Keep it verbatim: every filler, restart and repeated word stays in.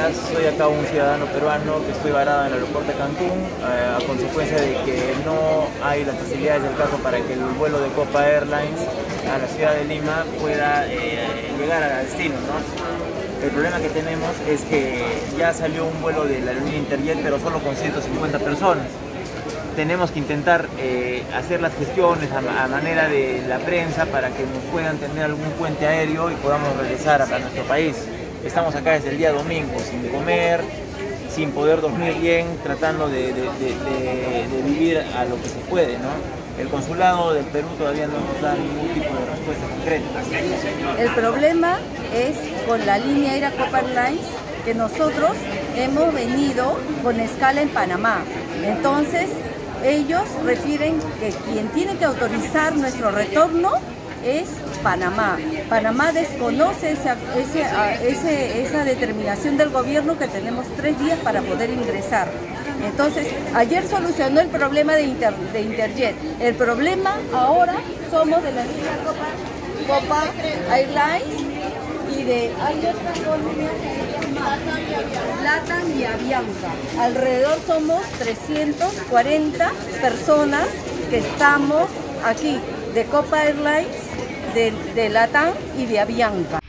días. Soy acá un ciudadano peruano que estoy varado en el aeropuerto de Cancún eh, a consecuencia de que no hay las facilidades del caso para que el vuelo de Copa Airlines a la ciudad de Lima pueda eh, llegar al destino, ¿no? El problema que tenemos es que ya salió un vuelo de la aerolínea Interjet, pero solo con ciento cincuenta personas. Tenemos que intentar eh, hacer las gestiones a, a manera de la prensa para que nos puedan tener algún puente aéreo y podamos regresar a, a nuestro país. Estamos acá desde el día domingo, sin comer, sin poder dormir bien, tratando de, de, de, de, de vivir a lo que se puede, ¿no? El consulado del Perú todavía no nos da ningún tipo de respuesta concreta. El problema es con la línea aérea Copa Airlines, que nosotros hemos venido con escala en Panamá. Entonces, ellos refieren que quien tiene que autorizar nuestro retorno es Panamá. Panamá desconoce esa, esa, ese, esa determinación del gobierno que tenemos tres días para poder ingresar. Entonces, ayer solucionó el problema de, Inter, de Interjet. El problema ahora somos de la línea Copa, Copa Airlines y de Latam y Avianca. Alrededor somos trescientas cuarenta personas que estamos aquí de Copa Airlines, de, de Latam y de Avianca.